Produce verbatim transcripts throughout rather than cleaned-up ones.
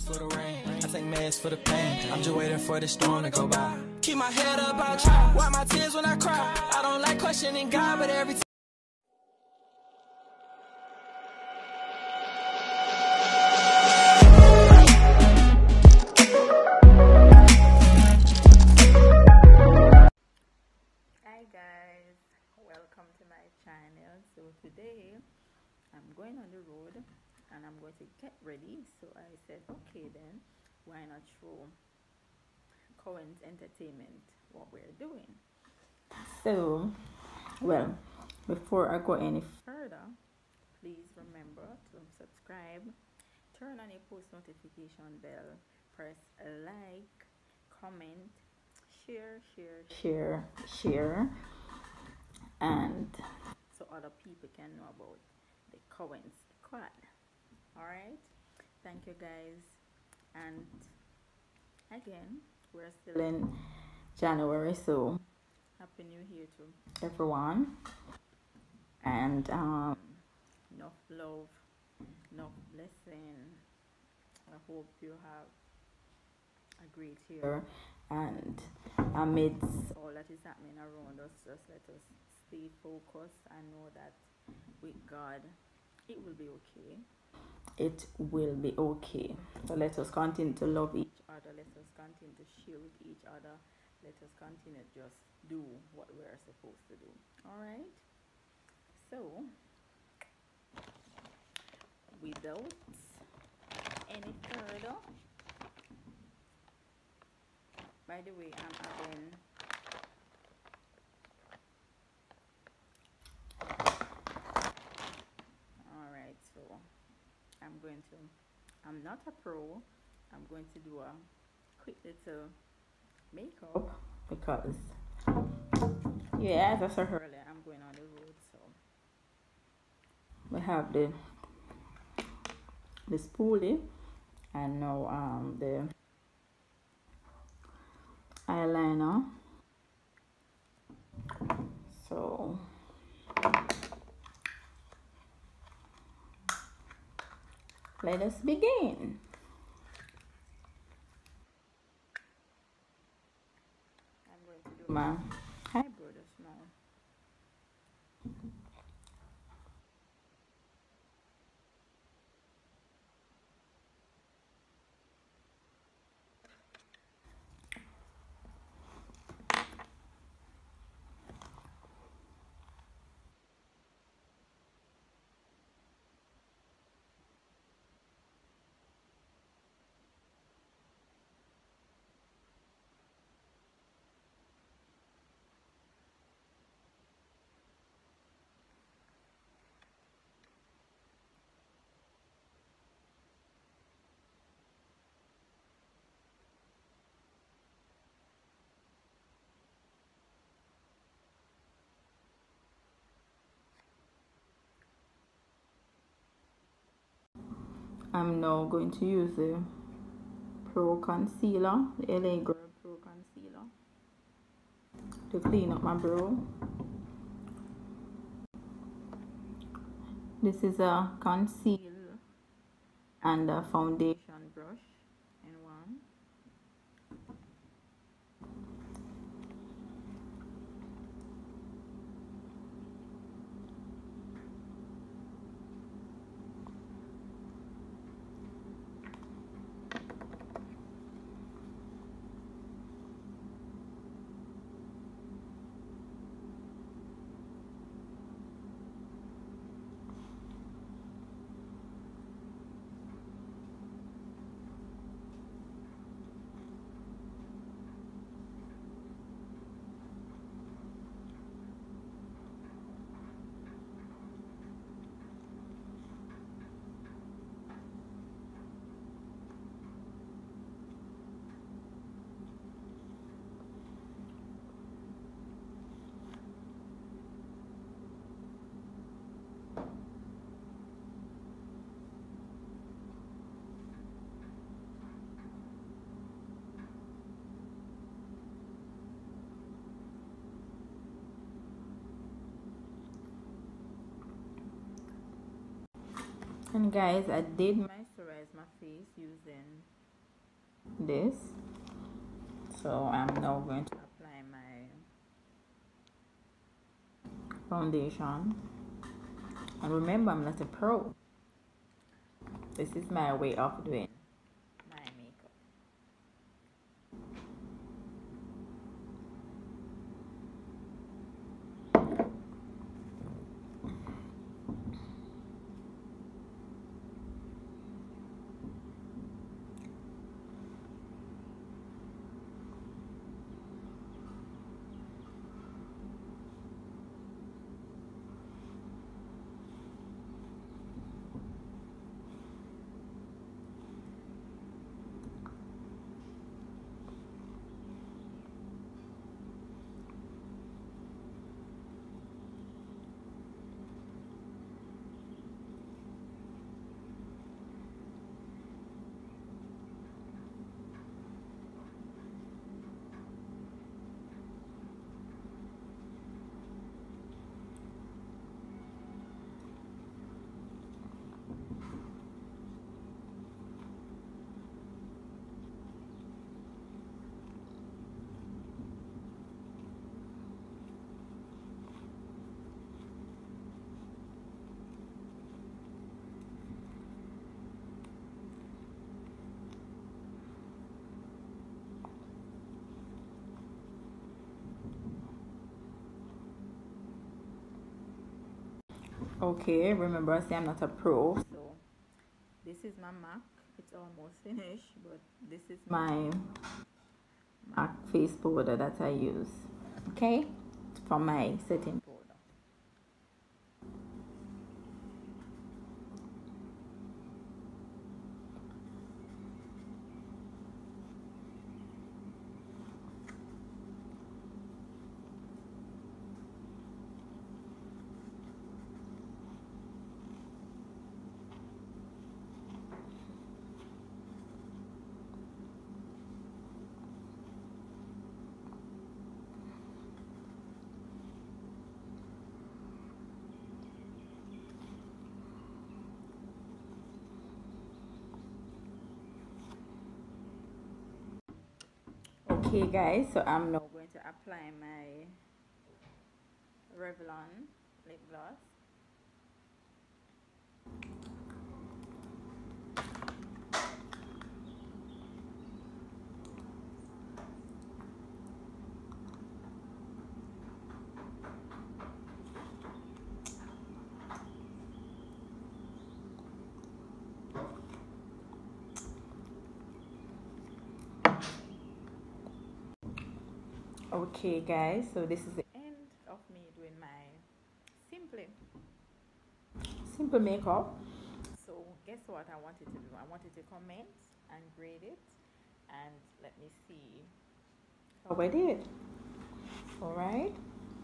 For the rain, I take meds for the pain. I'm just waiting for the storm to go by. Keep my head up, I try. Wipe my tears when I cry. I don't like questioning God, but every time. Hi guys, welcome to my channel. So today I'm going on the road and I'm going to get ready. So I said, okay then, why not show Cohen's Entertainment what we're doing. So, well, before I go any further, please remember to subscribe, turn on your post notification bell, press like, comment, share, share, share, share, and so other people can know about the Cohen's squad. All right, thank you guys, and again, we're still in January, so happy new year to everyone, and um enough love, enough blessing. I hope you have a great year, and amidst all that is happening around us, just let us stay focused and know that with God it will be okay. It will be okay. So let us continue to love each other, let us continue to share with each other, let us continue to just do what we're supposed to do. All right, so without any further, by the way, I'm having all right, so I'm going to, I'm not a pro, I'm going to do a quick little makeup because, yeah, as I said earlier, I'm going on the road. So we have the the spoolie and now um the eyeliner. So let us begin. I'm going to do my eyebrow just now. I'm now going to use the Pro Concealer, the L A Girl Pro Concealer, to clean up my brow. This is a conceal and a foundation brush in one. And guys, I did moisturize my face using this. So I'm now going to apply my foundation. And remember, I'm not a pro. This is my way of doing my makeup. Okay, remember I say I'm not a pro. So this is my MAC. It's almost finished, but this is my MAC face powder that I use. Okay, for my setting powder. Okay guys, so I'm now going to apply my Revlon lip gloss. Okay guys, so this is the end of me doing my simple simple makeup. So guess what I wanted to do? I wanted to comment and grade it, and let me see how I did. All right.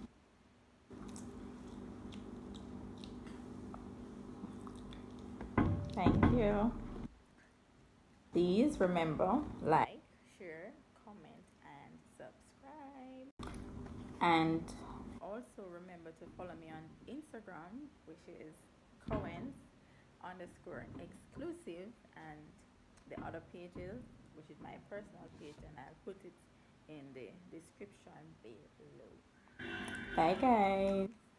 Thank you. Please remember, like, share, comment, and subscribe. And also remember to follow me on Instagram, which is Cohen underscore exclusive, and the other pages, which is my personal page, and I'll put it in the description below. Bye guys.